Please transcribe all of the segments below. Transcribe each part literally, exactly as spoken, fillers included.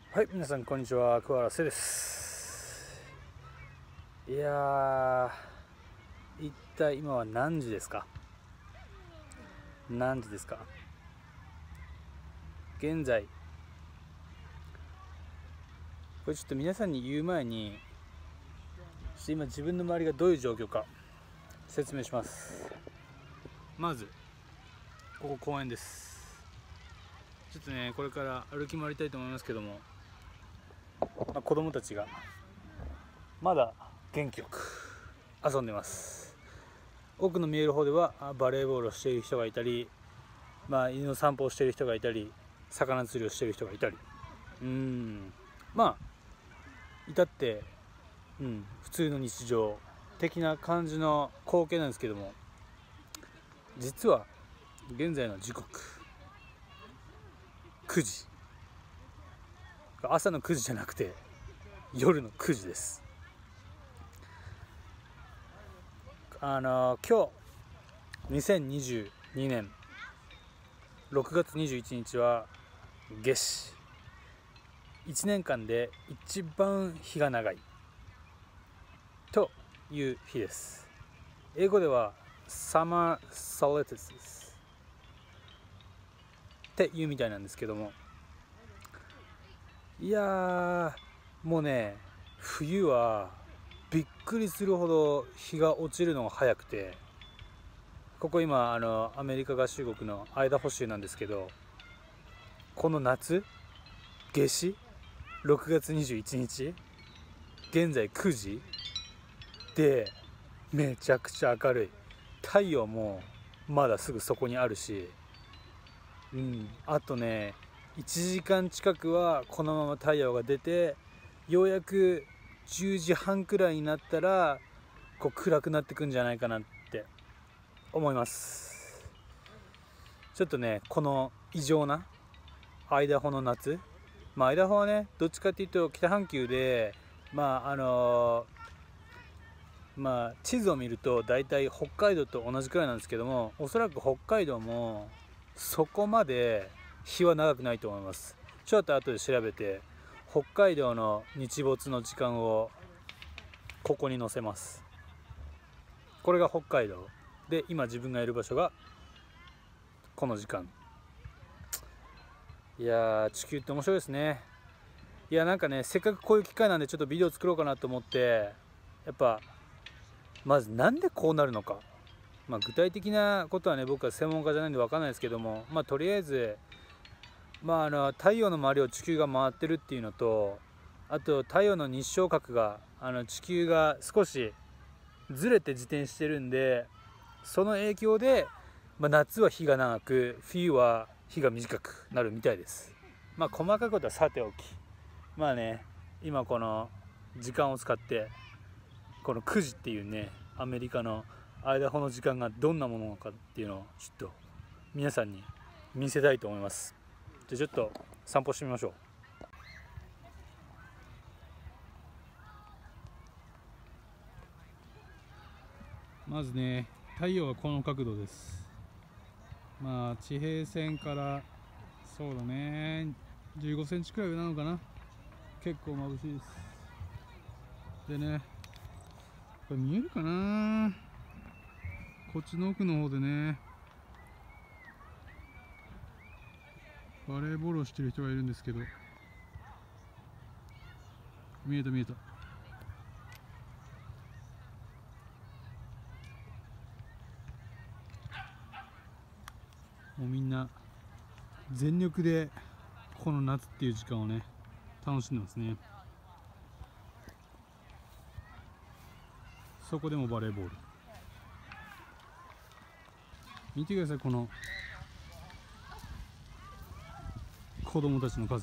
はい、皆さんこんにちは、桑原瀬です。いやー、一体今は何時ですか？何時ですか？現在、これちょっと皆さんに言う前に、ちょっと今自分の周りがどういう状況か説明します。まず、ここ公園です。ちょっとね、これから歩き回りたいと思いますけども、まあ、子供たちがまだ元気よく遊んでます。奥の見える方ではバレーボールをしている人がいたり、まあ、犬の散歩をしている人がいたり、魚釣りをしている人がいたり、うーんまあ至って、うん、普通の日常的な感じの光景なんですけども、実は現在の時刻くじ、朝のくじじゃなくて夜のくじです。あの今日にせんにじゅうにねんろくがつにじゅういちにちは夏至、いちねんかんで一番日が長いという日です。英語では Summer Solstice っていうみたいなんですけども、いやーもうね、冬はびっくりするほど日が落ちるのが早くて、ここ今あのアメリカ合衆国のアイダホ州なんですけど、この夏夏至ろくがつにじゅういちにち現在くじで、めちゃくちゃ明るい。太陽もまだすぐそこにあるし、うん、あとねいちじかん近くはこのまま太陽が出て、ようやくじゅうじはんくらいになったらこう暗くなってくんじゃないかなって思います。ちょっとねこの異常なアイダホの夏、まあアイダホはねどっちかっていうと北半球で、まああのー、まあ地図を見ると大体北海道と同じくらいなんですけども、おそらく北海道もそこまで日は長くないと思います。ちょっと後で調べて北海道の日没の時間をここに載せます。これが北海道で、今自分がいる場所がこの時間。いやー地球って面白いですね。いやなんかね、せっかくこういう機会なんでちょっとビデオ作ろうかなと思って、やっぱまずなんでこうなるのか、まあ具体的なことはね僕は専門家じゃないんで分かんないですけども、まあとりあえずまああの太陽の周りを地球が回ってるっていうのと、あと太陽の日照角があの地球が少しずれて自転してるんで、その影響で、まあ、夏は日が長く冬は日が短くなるみたいです。まあ細かいことはさておき、まあね今この時間を使ってこのくじっていうねアメリカのアイダホの時間がどんなものかっていうのをちょっと皆さんに見せたいと思います。じゃあちょっと散歩してみましょう。まずね太陽はこの角度です。まあ地平線からそうだねじゅうごセンチくらい上なのかな。結構眩しいです。でねこれ見えるかな、こっちの奥の方でねバレーボールをしてる人がいるんですけど、見えた見えた。もうみんな全力でこの夏っていう時間をね楽しんでますね。そこでもバレーボール見てください、この子供たちの数。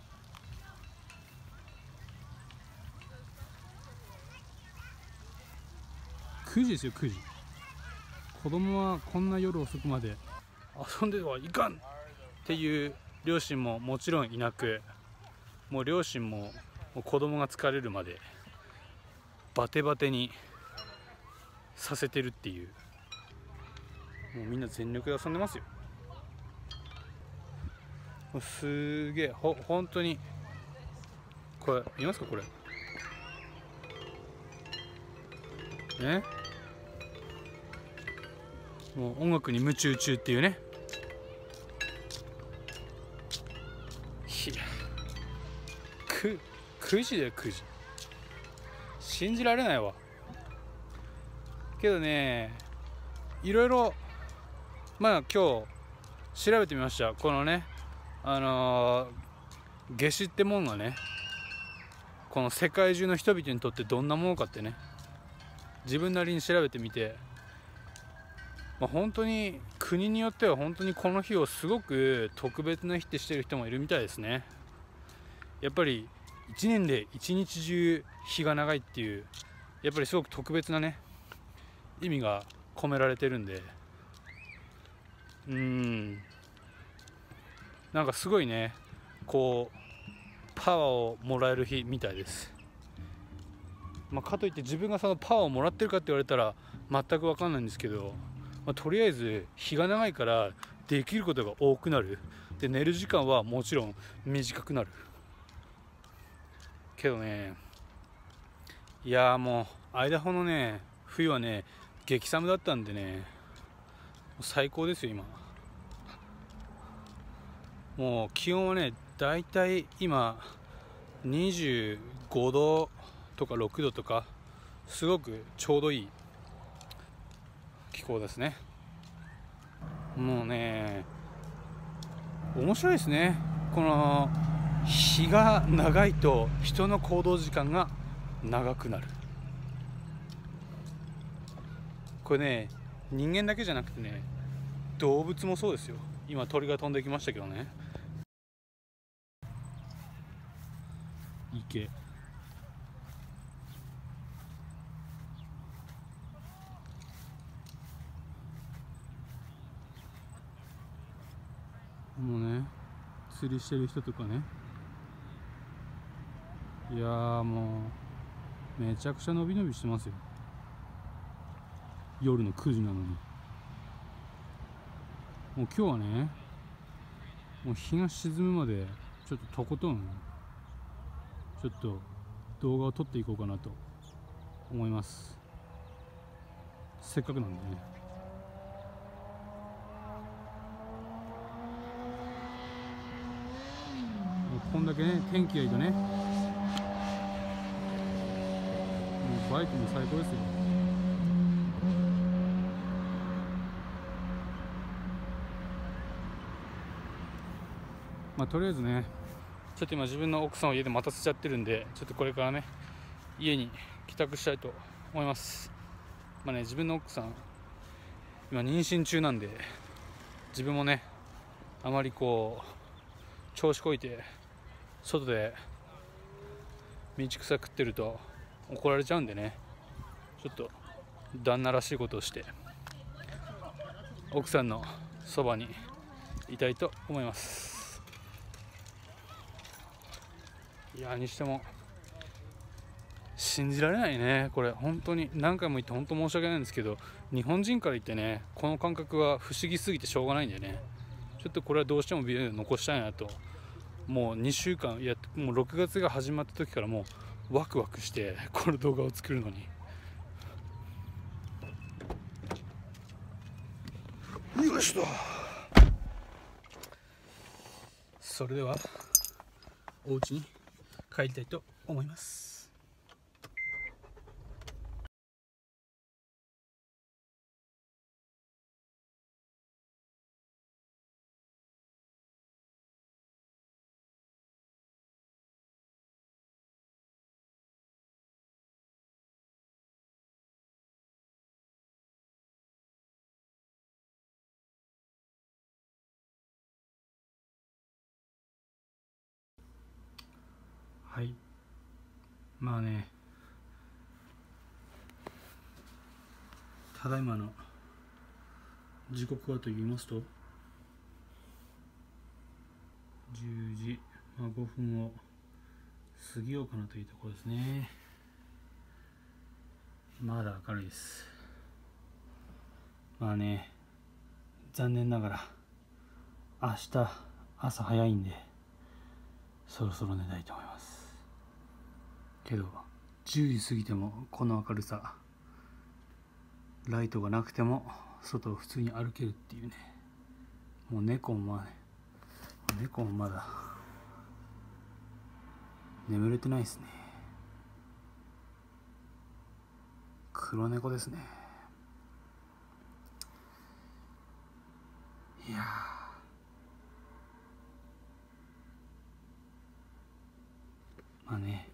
くじですよくじ。子供はこんな夜遅くまで遊んではいかんっていう両親ももちろんいなく、もう両親ももう子供が疲れるまでバテバテにさせてるっていう、もうみんな全力で遊んでますよ。もうすげえほ本当にこれ見ますか、これね、もう音楽に夢中中っていうね。いや、くくじだよ、くじ。信じられないわ。けどね、いろいろまあ今日調べてみました。このね、あのー、夏至ってもんがね、この世界中の人々にとってどんなものかってね、自分なりに調べてみて、まあ、本当に国によっては本当にこの日をすごく特別な日ってしてる人もいるみたいですね。やっぱりいちねんで一日中日が長いっていう、やっぱりすごく特別なね意味が込められてるんで、うーんなんかすごいね、こうパワーをもらえる日みたいです。まあ、かといって自分がそのパワーをもらってるかって言われたら全く分かんないんですけど、まあ、とりあえず日が長いからできることが多くなる。で、寝る時間はもちろん短くなるけどね、いやーもうアイダホのね冬はね激寒だったんでね、最高ですよ今。もう気温はねだいたい今にじゅうごどとかろくどとか、すごくちょうどいい気候ですね。もうね面白いですね。この日が長いと人の行動時間が長くなる。これね、人間だけじゃなくてね、動物もそうですよ。今鳥が飛んできましたけどね。池、もうね釣りしてる人とかね、いやーもうめちゃくちゃ伸び伸びしてますよ。夜のくじなのに。もう今日はね、もう日が沈むまでちょっととことんちょっと動画を撮っていこうかなと思います。せっかくなんでね。もうこんだけね天気がいいとね、もうバイクも最高ですよ。まあとりあえずね、ちょっと今自分の奥さんを家で待たせちゃってるんで、ちょっとこれからね家に帰宅したいと思います。まあね、自分の奥さん今妊娠中なんで、自分もねあまりこう調子こいて外で道草食ってると怒られちゃうんでね、ちょっと旦那らしいことをして奥さんのそばにいたいと思います。いやにしても信じられないね、これ本当に何回も言って本当申し訳ないんですけど、日本人から言ってねこの感覚は不思議すぎてしょうがないんでね、ちょっとこれはどうしてもビデオで残したいなと。もうにしゅうかん、いやもうろくがつが始まった時からもうワクワクしてこの動画を作るのに。よしと、それではお家に帰りたいと思います。はい、まあね、ただいまの時刻はと言いますとじゅうじ、まあ、ごふんを過ぎようかなというところですね。まだ明るいです。まあね、残念ながら明日朝早いんでそろそろ寝たいと思います。 けどじゅうじ過ぎてもこの明るさ、ライトがなくても外を普通に歩けるっていうね。もう猫もまあ猫もまだ眠れてないですね。黒猫ですね。いやまあね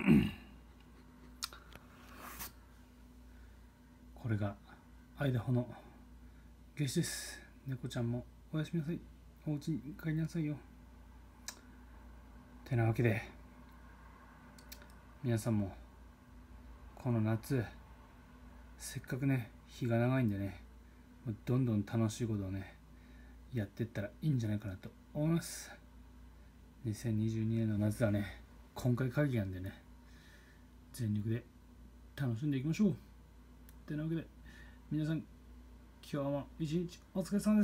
これがアイダホの夏至です。猫ちゃんもおやすみなさい。お家に帰りなさいよ。てなわけで皆さんもこの夏せっかくね日が長いんでね、どんどん楽しいことをねやっていったらいいんじゃないかなと思います。にせんにじゅうにねんの夏はね今回限りなんでね、全力で楽しんでいきましょう。てなわけで皆さん今日も一日お疲れ様です。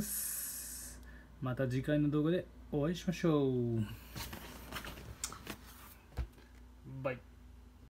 また次回の動画でお会いしましょう。バイ。